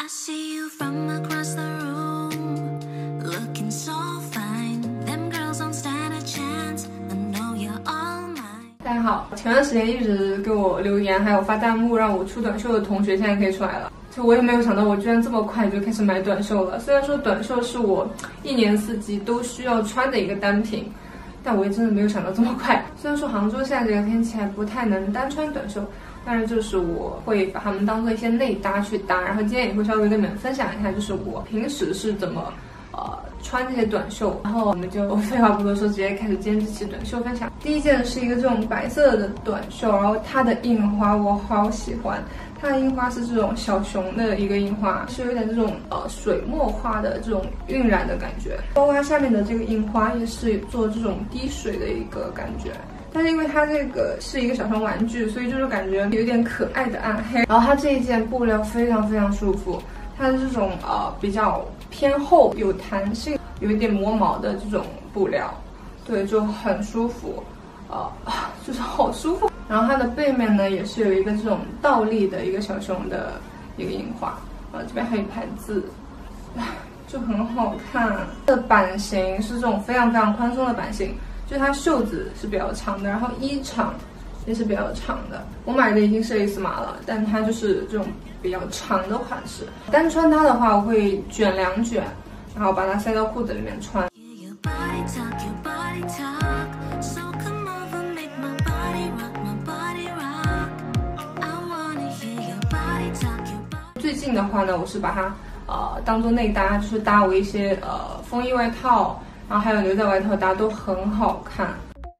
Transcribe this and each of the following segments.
see you from across the room, looking so fine. Them girls don't stand a chance. I know you're all mine. 大家好，前段时间一直给我留言还有发弹幕让我出短袖的同学，现在可以出来了。就我也没有想到，我居然这么快就开始买短袖了。虽然说短袖是我一年四季都需要穿的一个单品，但我也真的没有想到这么快。虽然说杭州现在这个天气还不太能单穿短袖，但是就是我会把它们当做一些内搭去搭。然后今天也会稍微跟你们分享一下，就是我平时是怎么穿这些短袖。然后我们就废话不多说，直接开始今天这期短袖分享。第一件是一个这种白色的短袖，然后它的印花我好喜欢。它的印花是这种小熊的一个印花，是有点这种水墨画的这种晕染的感觉，包括它下面的这个印花也是做这种滴水的一个感觉。但是因为它这个是一个小熊玩具，所以就是感觉有点可爱的暗黑。然后它这一件布料非常非常舒服，它是这种比较偏厚、有弹性、有一点磨毛的这种布料，对，就很舒服，就是好舒服。然后它的背面呢也是有一个这种倒立的一个小熊的一个印花，这边还有一排字，就很好看。它的版型是这种非常非常宽松的版型，就是它袖子是比较长的，然后衣长也是比较长的。我买的已经是 S 码了，但它就是这种比较长的款式。单穿它的话，我会卷2卷，然后把它塞到裤子里面穿。最近的话呢，我是把它当做内搭，就是搭我一些风衣外套，然后还有牛仔外套搭都很好看。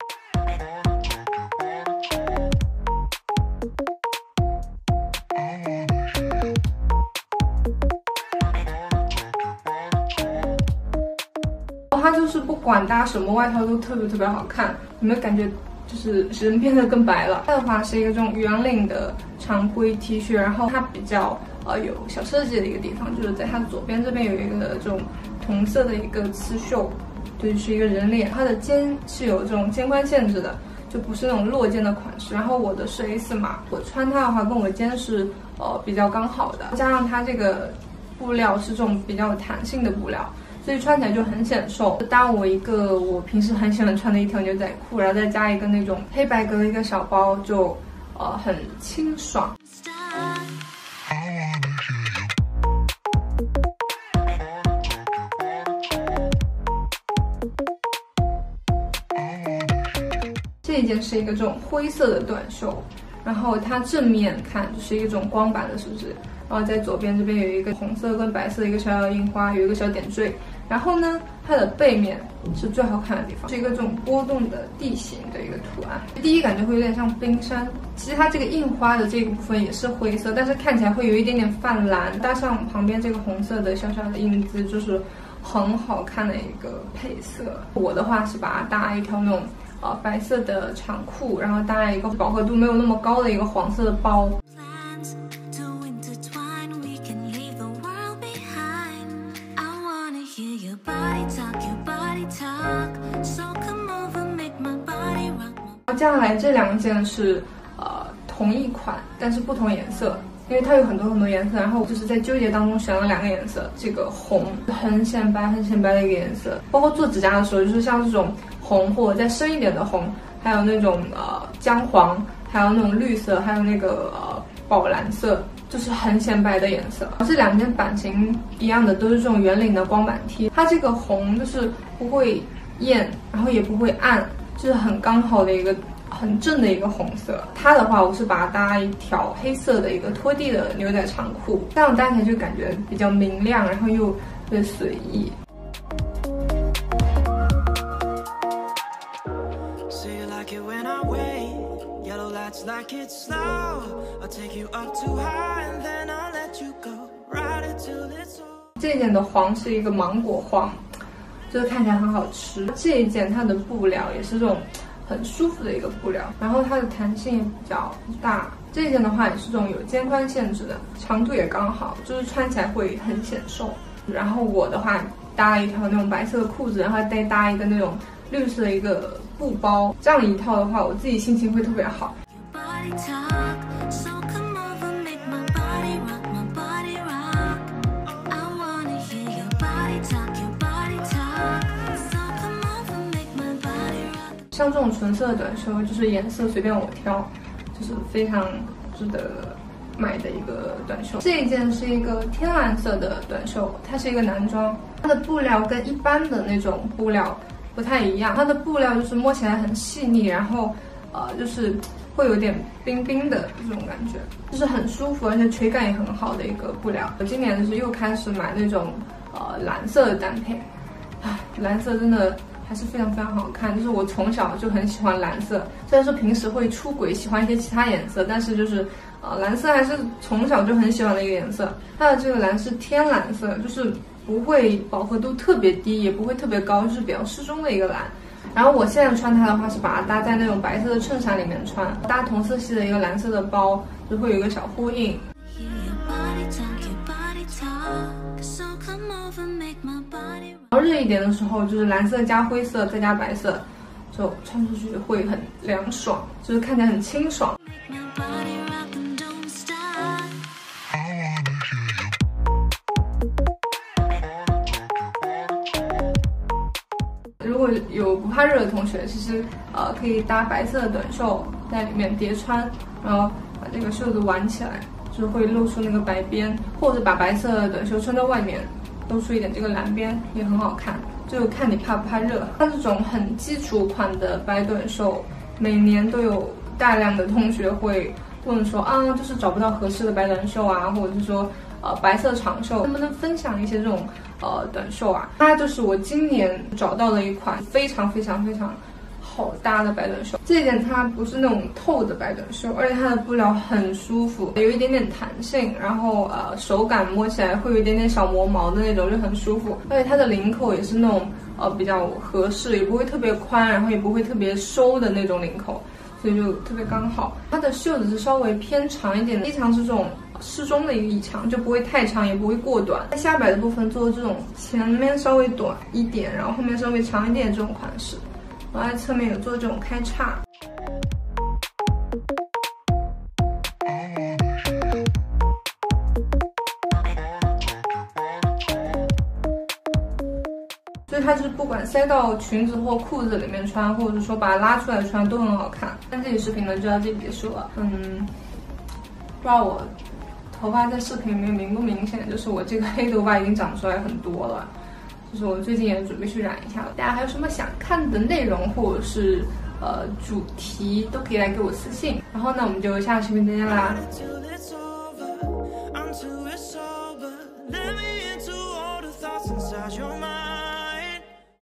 它就是不管搭什么外套都特别特别好看，你们感觉就是人变得更白了。它的话是一个这种圆领的常规 T 恤，然后它比较有小设计的一个地方，就是在它左边这边有一个这种同色的一个刺绣，就是一个人脸。它的肩是有这种肩宽限制的，就不是那种落肩的款式。然后我的是 S 码，我穿它的话跟我肩是比较刚好的，加上它这个布料是这种比较有弹性的布料，所以穿起来就很显瘦。搭我一个我平时很喜欢穿的一条牛仔裤，然后再加一个那种黑白格的一个小包，就很清爽。这一件是一个这种灰色的短袖，然后它正面看就是一个这种光板的，是不是？然后在左边这边有一个红色跟白色的一个小小的印花，有一个小点缀。然后呢，它的背面是最好看的地方，是一个这种波动的地形的一个图案。第一感觉会有点像冰山，其实它这个印花的这个部分也是灰色，但是看起来会有一点点泛蓝，搭上旁边这个红色的小小的印字，就是很好看的一个配色。我的话是把它搭一条那种白色的长裤，然后搭一个饱和度没有那么高的一个黄色的包。接下来这2件是同一款，但是不同颜色，因为它有很多很多颜色，然后就是在纠结当中选了2个颜色。这个红很显白很显白的一个颜色，包括做指甲的时候，就是像这种红或者再深一点的红，还有那种姜黄，还有那种绿色，还有那个宝蓝色，就是很显白的颜色。这2件版型一样的，都是这种圆领的光板 T。它这个红就是不会艳，然后也不会暗，就是很刚好的一个很正的一个红色。它的话，我是把它搭一条黑色的一个拖地的牛仔长裤，这样搭起来就感觉比较明亮，然后又特别随意。这一件的黄是一个芒果黄，就是看起来很好吃。这一件它的布料也是这种很舒服的一个布料，然后它的弹性也比较大。这一件的话也是这种有肩宽限制的，长度也刚好，就是穿起来会很显瘦。然后我的话搭了一条那种白色的裤子，然后再搭一个那种绿色的一个布包，这样一套的话，我自己心情会特别好。 像这种纯色的短袖，就是颜色随便我挑，就是非常值得买的一个短袖。这一件是一个天蓝色的短袖，它是一个男装，它的布料跟一般的那种布料不太一样，它的布料就是摸起来很细腻，然后就是会有点冰冰的这种感觉，就是很舒服，而且垂感也很好的一个布料。我今年就是又开始买那种蓝色的单配，蓝色真的还是非常非常好看，就是我从小就很喜欢蓝色，虽然说平时会出轨喜欢一些其他颜色，但是就是蓝色还是从小就很喜欢的一个颜色。它的这个蓝是天蓝色，就是不会饱和度特别低，也不会特别高，就是比较适中的一个蓝。然后我现在穿它的话是把它搭在那种白色的衬衫里面穿，搭同色系的一个蓝色的包，就会有一个小呼应。然后热一点的时候，就是蓝色加灰色再加白色，就穿出去会很凉爽，就是看起来很清爽。如果有不怕热的同学，其实可以搭白色的短袖在里面叠穿，然后把这个袖子挽起来，就是会露出那个白边，或者把白色的短袖穿在外面，露出一点这个蓝边也很好看，就看你怕不怕热。像这种很基础款的白短袖，每年都有大量的同学会问说就是找不到合适的白短袖啊，或者是说白色长袖，能不能分享一些这种短袖啊？它就是我今年找到了一款非常非常非常好搭的白短袖。这一点它不是那种透的白短袖，而且它的布料很舒服，有一点点弹性，然后手感摸起来会有一点点小磨毛的那种，就很舒服。而且它的领口也是那种比较合适，也不会特别宽，然后也不会特别收的那种领口，所以就特别刚好。它的袖子是稍微偏长一点的，衣长是这种适中的一个衣长，就不会太长，也不会过短。在下摆的部分做这种前面稍微短一点，然后后面稍微长一点的这种款式，然后在侧面有做这种开叉。所以它就是不管塞到裙子或裤子里面穿，或者说把它拉出来穿都很好看。但这期视频呢就到这里结束了。不知道我头发在视频里面明不明显，就是我这个黑头发已经长出来很多了，就是我最近也准备去染一下了。大家还有什么想看的内容或者是主题都可以来给我私信。然后呢我们就下期视频再见啦。 Let me into all the thoughts inside your mind.